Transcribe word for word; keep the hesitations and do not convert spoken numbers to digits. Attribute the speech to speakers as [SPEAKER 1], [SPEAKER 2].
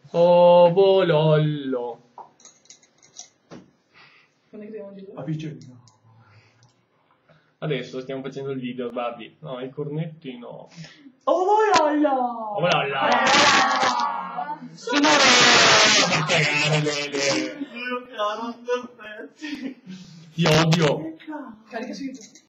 [SPEAKER 1] Oh, bolollo.
[SPEAKER 2] A vicenda.
[SPEAKER 1] Adesso stiamo facendo il video, Barbie. No, i cornetti no.
[SPEAKER 2] Oh, bolollo!
[SPEAKER 1] Oh, bolollo. Signore! Non cagare, Lele. Ti odio.
[SPEAKER 2] Carica su YouTube.